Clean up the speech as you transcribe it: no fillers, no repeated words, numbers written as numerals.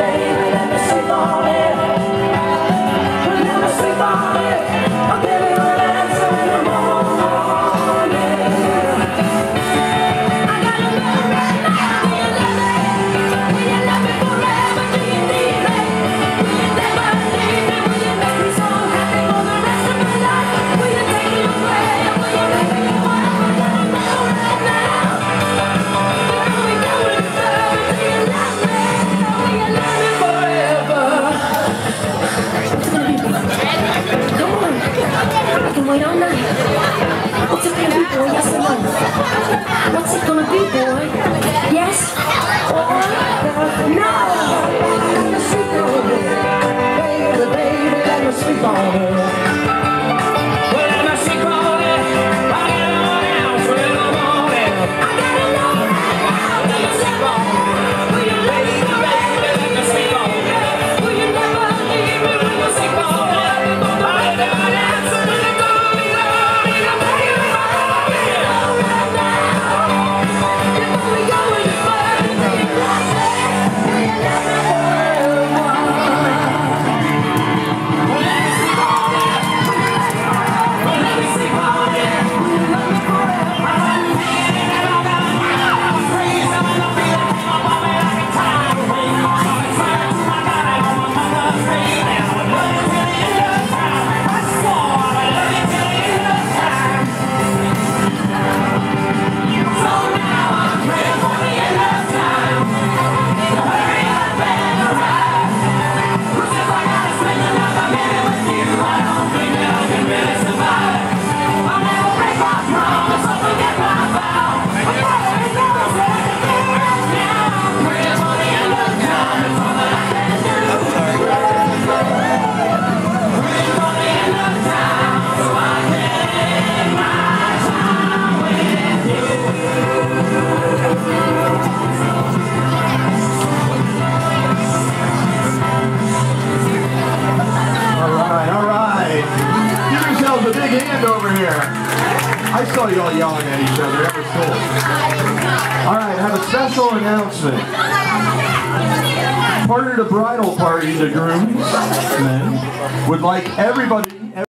Wait all night. What's it gonna be, boy? Yes or no? What's it gonna be, boy? Yes or no? Let me sleep on it. Baby, baby, let me sleep on it. Well, let me sleep on it. I gotta know now for the morning. I gotta know now. Let me sleep on it. Will you baby, baby, let me sleep on it? Will you never leave me when you sleep on it? I never answer to the door. A big hand over here. I saw y'all yelling at each other. That was cool. All right, I have a special announcement. Part of the bridal party, the groomsmen would like everybody